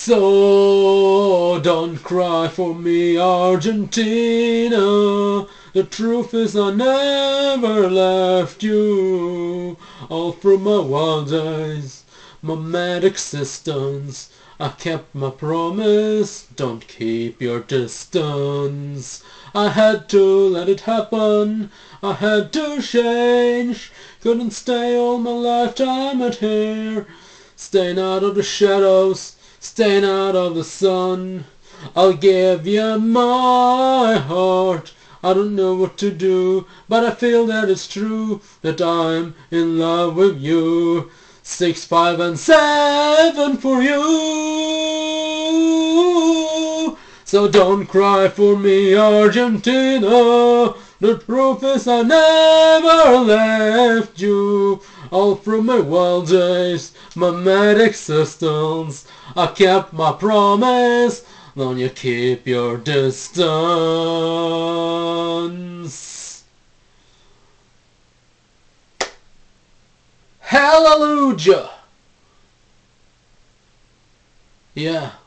So don't cry for me, Argentina. The truth is I never left you. All through my wild days, my mad existence, I kept my promise. Don't keep your distance. I had to let it happen. I had to change. Couldn't stay all my lifetime out here. Staying out of the shadows, staying out of the sun. I'll give you my heart. I don't know what to do, but I feel that it's true, that I'm in love with you. 6, 5, and 7 for you. So don't cry for me, Argentina. The truth is I never left you. All through my wild days, my mad existence, I kept my promise. Don't you keep your distance. Hallelujah. Yeah.